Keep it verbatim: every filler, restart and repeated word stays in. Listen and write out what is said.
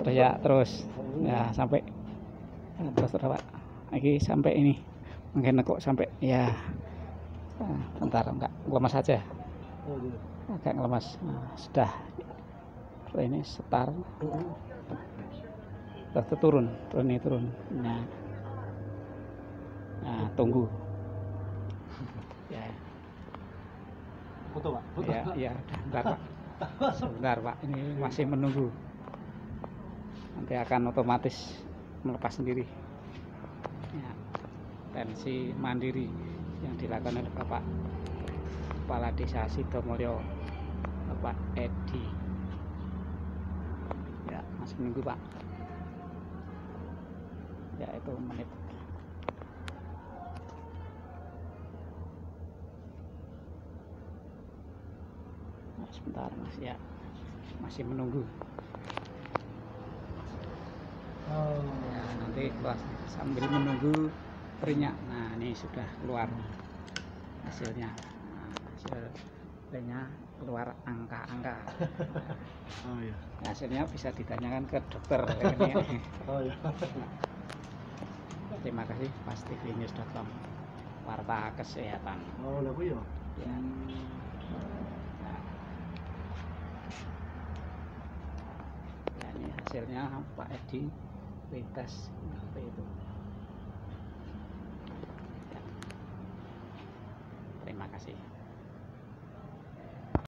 ya terus ya sampai ya, terus terus Pak lagi sampai ini mungkin kok sampai ya nah, bentar enggak lemas aja agak lemas nah, sudah ini setar terus turun turun ini turun nah, nah tunggu ya foto Pak foto. ya ya bentar Pak sebentar Pak ini masih menunggu nanti akan otomatis melepas sendiri ya, tensi mandiri yang dilakukan oleh Bapak Kepala Desa Sidomulyo Bapak Edi ya masih menunggu Pak ya itu menit nah, sebentar Mas ya masih menunggu Oh. ya nanti sambil menunggu printnya nah ini sudah keluar hasilnya nah, hasilnya keluar angka-angka Oh iya. hasilnya bisa ditanyakan ke dokter ini. Oh iya. Terima kasih pastivinews dot com warta kesehatan Oh lah Bu ya. ya nah, ya ini hasilnya Pak Edi lintas seperti itu ya. Terima kasih.